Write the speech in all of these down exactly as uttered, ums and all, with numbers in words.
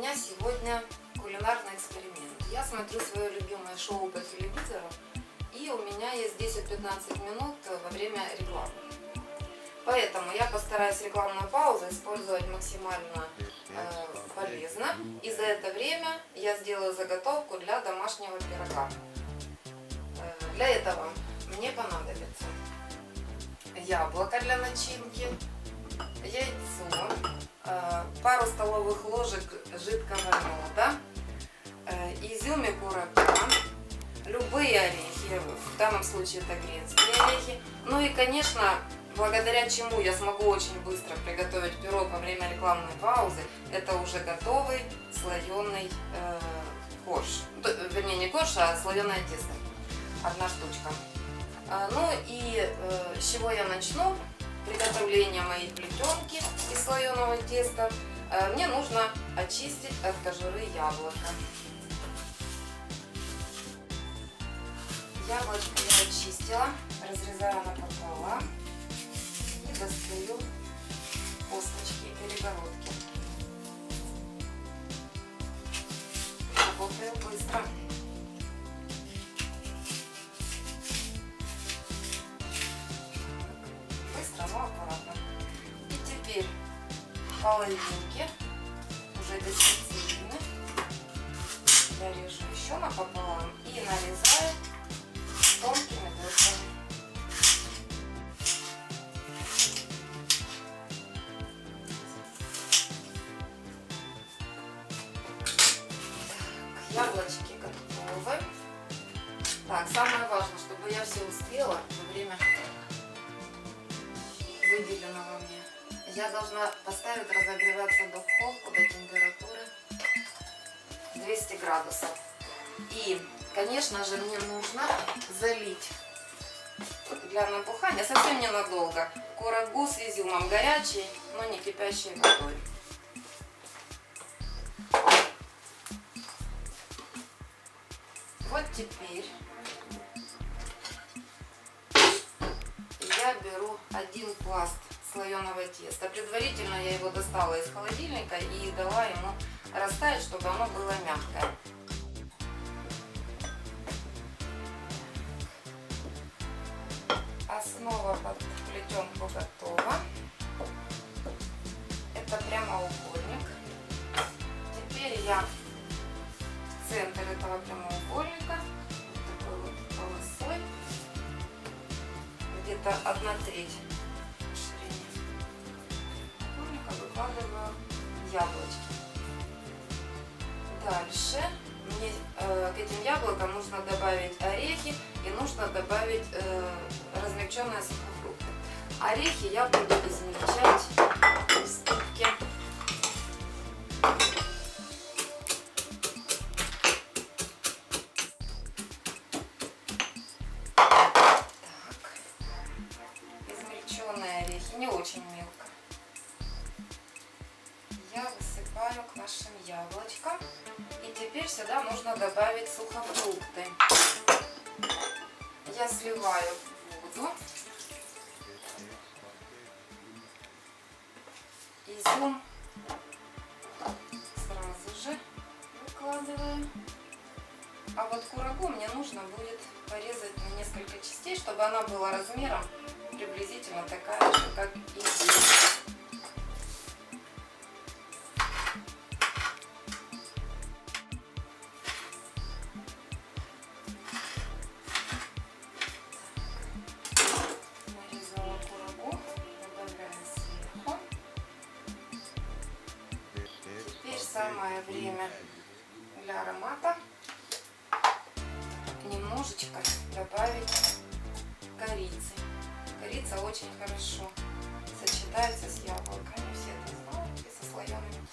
меня сегодня кулинарный эксперимент. Я смотрю свое любимое шоу по телевизору, и у меня есть десять-пятнадцать минут во время рекламы. Поэтому я постараюсь рекламную паузу использовать максимально э, полезно. И за это время я сделаю заготовку для домашнего пирога. Э, для этого мне понадобится яблоко для начинки, яйцо, э, пару столовых ложек жидкого меда, э, изюм и курага, любые орехи, в данном случае это грецкие орехи. Ну и, конечно, благодаря чему я смогу очень быстро приготовить пирог во время рекламной паузы, это уже готовый слоеный э, корж. Вернее, не корж, а слоеное тесто. Одна штучка. А, ну и э, с чего я начну? Приготовление моей плетенки из слоеного теста. Э, мне нужно очистить от кожуры яблоко. Яблочко я очистила, разрезаю напополам и достаю косточки и перегородки. Работаю быстро. Быстро, но аккуратно. И теперь половинки уже бесцветные я режу еще напополам и нарезаю тонкими дольками. Яблочки готовы. Так, самое важное, чтобы я все успела во время выделенного мне. Я должна поставить разогреваться духовку до температуры двести градусов. И, конечно же, мне нужно залить для набухания совсем ненадолго курагу с изюмом горячей, но не кипящей водой. Вот теперь я беру один пласт слоеного теста. Предварительно я его достала из холодильника и дала ему растаять, чтобы оно было мягкое. Основа под плетенку готова. Это прямоугольник. Теперь я в центр этого прямоугольника такой вот полосой, где-то одна треть ширине прямоугольника, выкладываю яблочки. Дальше мне э, к этим яблокам нужно добавить орехи и нужно добавить э, размягченные сухофрукты. Орехи я буду измельчать в ступке. Так, измельченные орехи, не очень мелко, я высыпаю к нашим яблочкам. И теперь сюда нужно добавить сухофрукты. Я сливаю воду, изюм сразу же выкладываю. А вот курагу мне нужно будет порезать на несколько частей, чтобы она была размером приблизительно такая же, как и здесь. Самое время для аромата немножечко добавить корицы. Корица очень хорошо сочетается с яблоками, все это знают, и со слоеным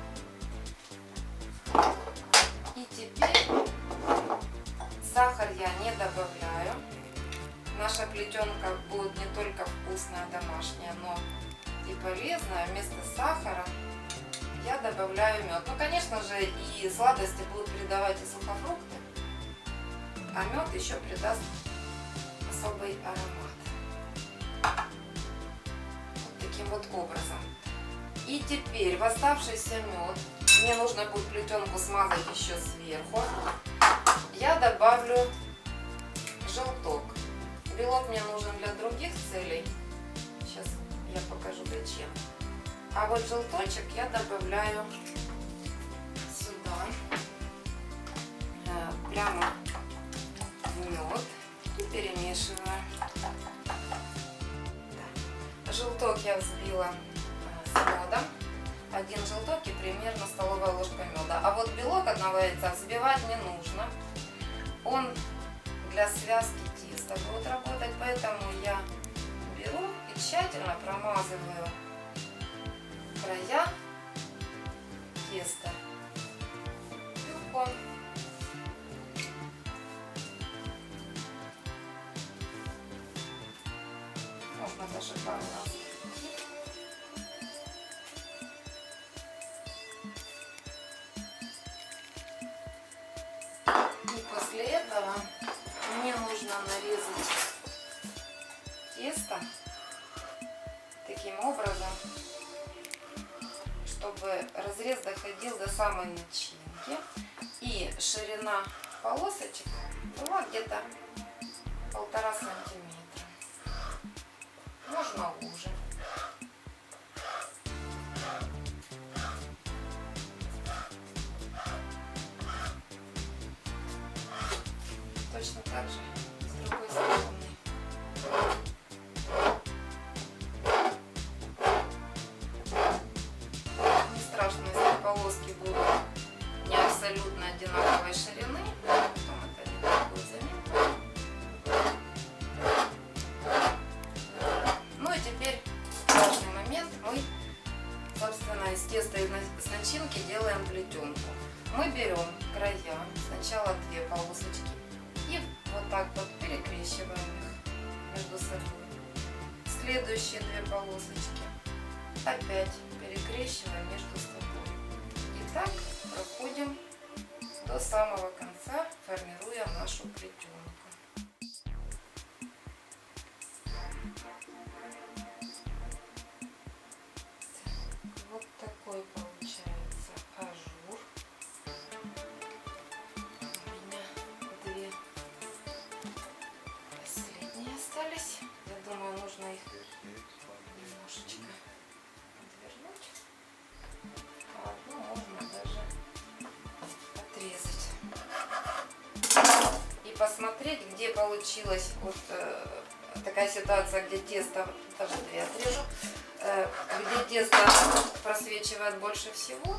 тестом. И теперь сахар я не добавляю. Наша плетенка будет не только вкусная, домашняя, но и полезная. Вместо сахара я добавляю мед. Ну, конечно же, и сладости будут придавать и сухофрукты, а мед еще придаст особый аромат. Вот таким вот образом. И теперь в оставшийся мед мне нужно будет плетенку смазать еще сверху. Я добавлю желток. Белок мне нужен для других целей. Сейчас я покажу зачем. А вот желточек я добавляю сюда, прямо в мед и перемешиваю. Желток я взбила с медом. Один желток и примерно столовая ложка меда. А вот белок одного яйца взбивать не нужно. Он для связки теста будет работать, поэтому я беру и тщательно промазываю края теста белком. Можно даже пару раз. И после этого мне нужно нарезать тесто таким образом, чтобы разрез доходил до самой начинки, и ширина полосочек была где-то полтора сантиметра. Можно уже. Точно так же с другой стороны. Не страшно, если полоски будут не абсолютно одинаковой ширины, потом это не будет заметно. Ну и теперь важный момент. Мы, собственно, из теста и с начинки делаем плетенку. Мы берем края, сначала две полосочки, и вот так вот перекрещиваем их между собой. Следующие две полосочки опять перекрещиваем между собой. И так проходим до самого конца, формируя нашу плетенку. Вот такой получается ажур. У меня две последние остались. Я думаю, нужно их немножечко отвернуть. А одну можно даже отрезать. И посмотреть, где получилась вот э, такая ситуация, где тесто, даже две отрежу, э, где тесто просвечивает больше всего,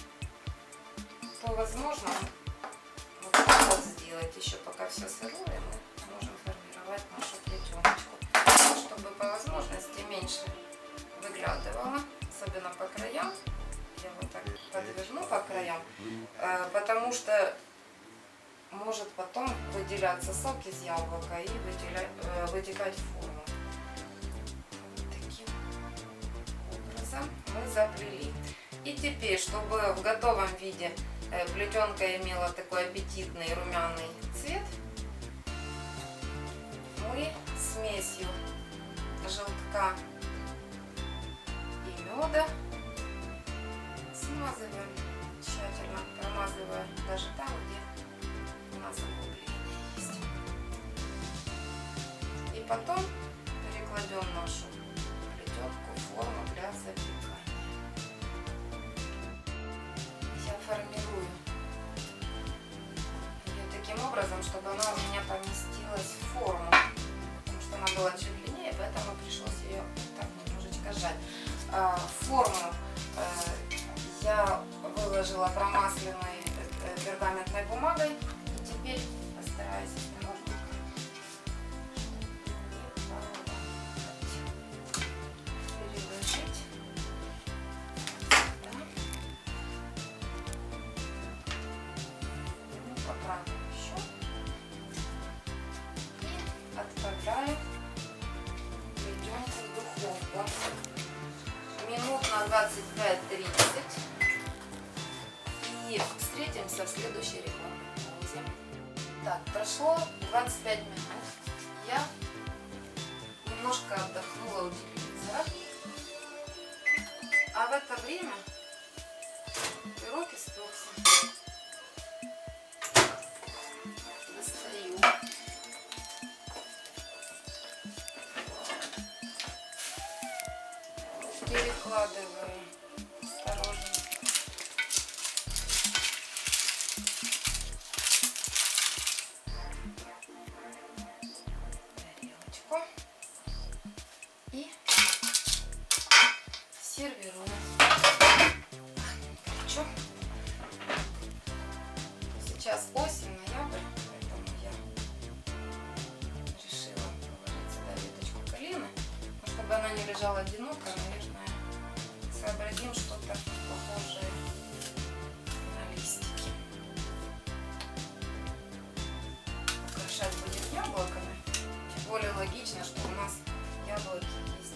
то возможно вот так вот сделать. Еще пока все сырое, мы можем формировать нашу плетеночку, чтобы по возможности меньше выглядывало, особенно по краям. Я вот так подверну по краям, э, потому что может потом выделяться сок из яблока и выделять, э, вытекать в форму. Таким образом мы заплели. И теперь, чтобы в готовом виде э, плетенка имела такой аппетитный румяный цвет, мы смесью желтка и меда смазываем тщательно, промазывая даже там, где у нас углубление есть. И потом перекладем нашу плетенку в форму для запекания. Я формирую ее таким образом, чтобы она у меня поместилась в форму, потому что она была чуть длиннее, поэтому пришлось ее так немножечко сжать. Форму я выложила промасленной пергаментной бумагой. И теперь постараюсь осторожно переложить. Поправлю еще. И отправляю плетенку в духовку. Минут на двадцать пять-тридцать. И встретимся в следующей рекламной паузе. Так, прошло двадцать пять минут. Я немножко отдохнула у телевизора. А в это время пирог испекся. Достаю. Перекладываю осторожно. Тарелочку. И сервирую. Горячо. Сейчас осень, ноябрь, поэтому я решила положить сюда веточку калины. Но чтобы она не лежала одиноко, наверное, сообразим что-то похожее на листики. Украшать будем яблоками. Тем более логично, что у нас яблоки есть.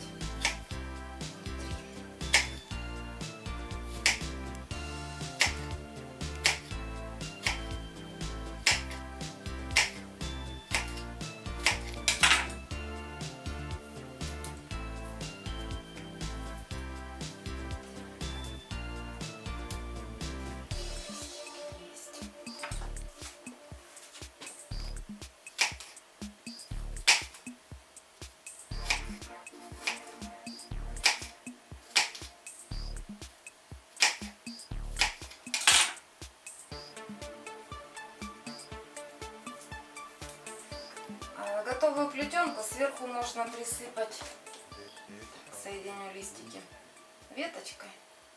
Готовую плетенку сверху можно присыпать, соединю листики веточкой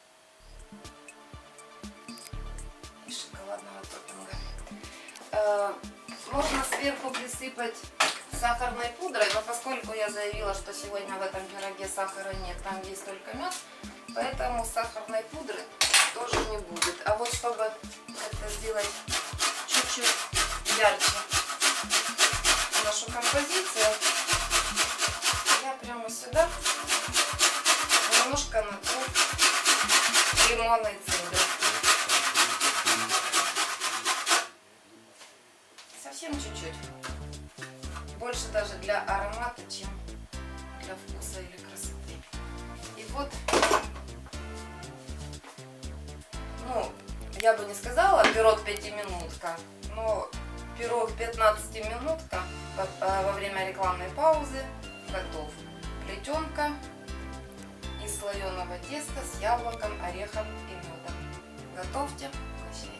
и шоколадного топпинга. Можно сверху присыпать сахарной пудрой, но поскольку я заявила, что сегодня в этом пироге сахара нет, там есть только мед, поэтому сахарной пудры тоже не будет. А вот чтобы это сделать чуть-чуть ярче нашу композицию, я прямо сюда немножко натру лимонной цедры. Совсем чуть-чуть. Больше даже для аромата, чем для вкуса или красоты. И вот, ну, я бы не сказала пирог пятиминутка, но пирог пятнадцатиминутка во время рекламной паузы готов. Плетенка из слоеного теста с яблоком, орехом и медом. Готовьте, угощайте.